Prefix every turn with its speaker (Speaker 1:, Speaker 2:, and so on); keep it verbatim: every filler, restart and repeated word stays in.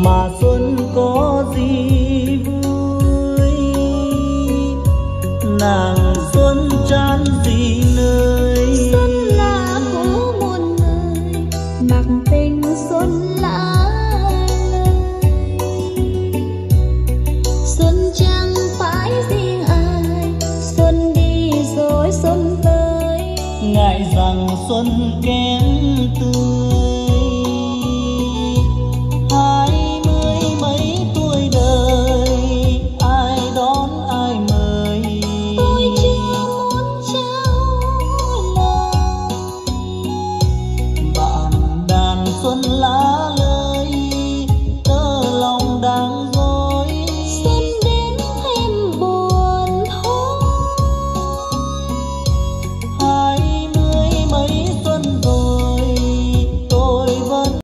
Speaker 1: mà xuân có gì vui, nàng xuân tràn gì nơi.
Speaker 2: Xuân là của muôn người, mặc tình xuân lạ lời. Xuân chẳng phải riêng ai, xuân đi rồi xuân tới.
Speaker 1: Ngại rằng xuân kém tươi,